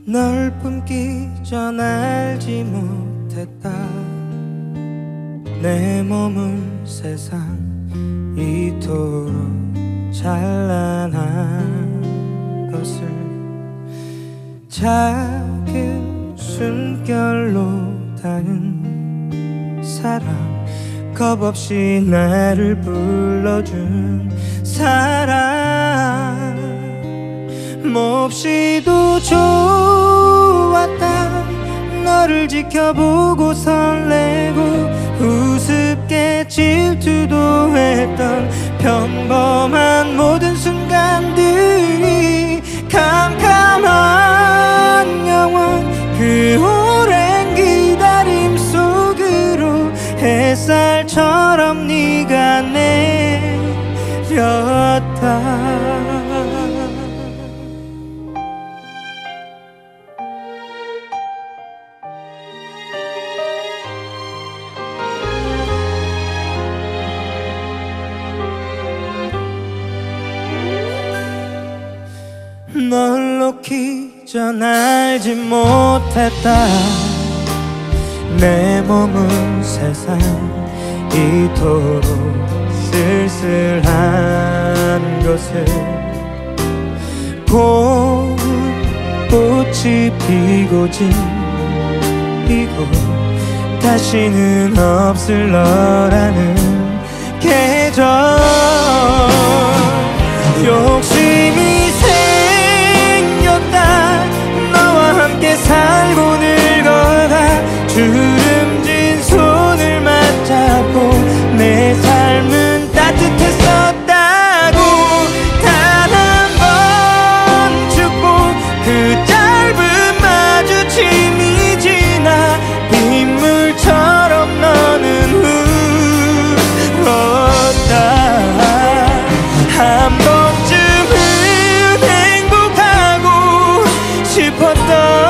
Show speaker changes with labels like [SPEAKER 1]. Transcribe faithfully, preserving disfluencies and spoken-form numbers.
[SPEAKER 1] 널 품기 전 알지 못했다. 내 몸은 세상 이토록 찬란한 것을 작은 숨결로 닿은 사람, 겁없이 나를 불러준 사람, 몹시도 좋았다. 너를 지켜보고 설레고 우습게 질투도 했던 평범한 모든 순간들이 캄캄한 영원 그 오랜 기다림 속으로 햇살처럼 네가 내렸다. 널 놓기 전 알지 못했다. 내 몸은 세상 이토록 쓸쓸한 것을 고운 꽃이 피고 지고 다시는 없을 너라는 계절. 욕심이 너와 함께 살고 늙어가 주름진 손을 맞잡고 내 삶은 따뜻했었다고. 단 한 번 축복 그 짧은 마주침이 지나 빗물처럼 너는 울었다. 한 번쯤은 싶었던